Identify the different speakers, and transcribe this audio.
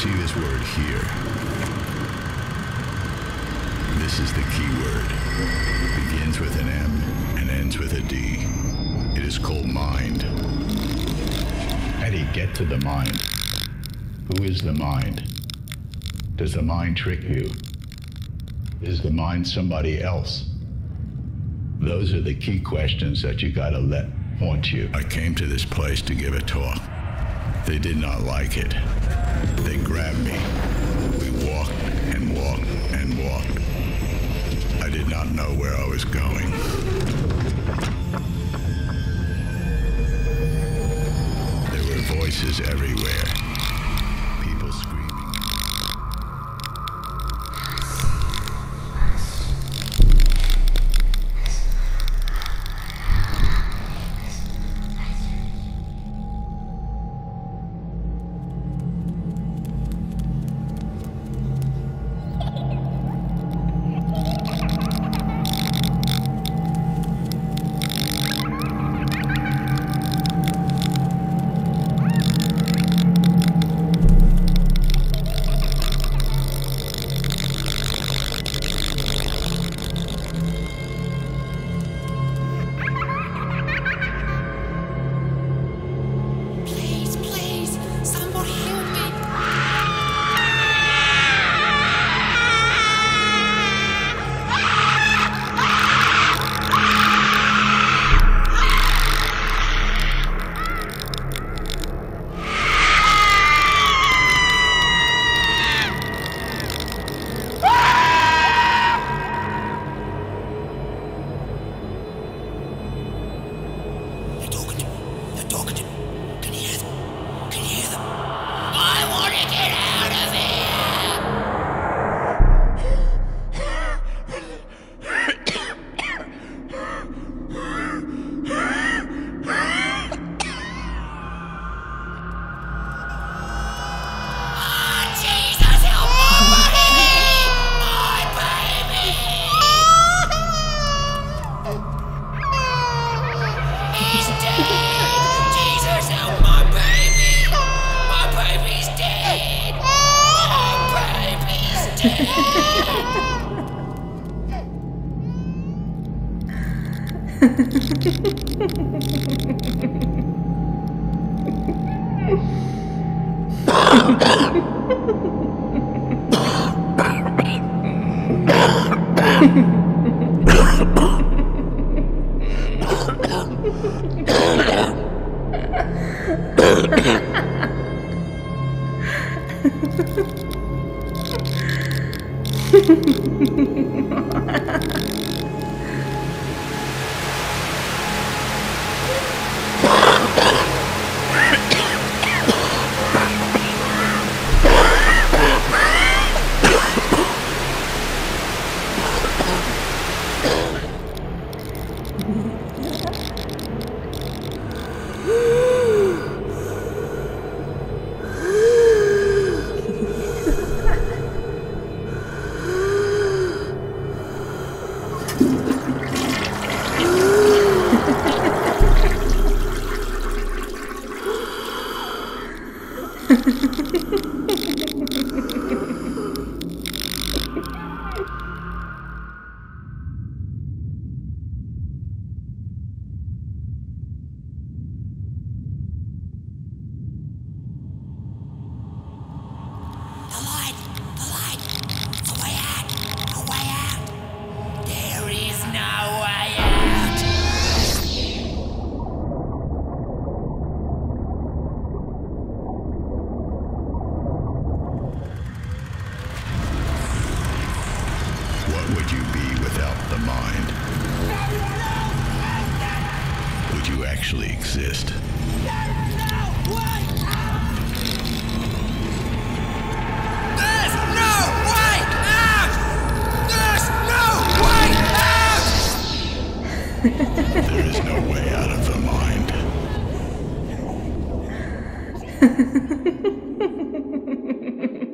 Speaker 1: see this word here? This is the key word. It begins with an M and ends with a D. It is called mind. How do you get to the mind? Who is the mind? Does the mind trick you? Is the mind somebody else? Those are the key questions that you gotta let haunt you. I came to this place to give a talk. They did not like it. They grabbed me. We walked and walked and walked. I did not know where I was going. There were voices everywhere. People screaming. There is no way out of the mind.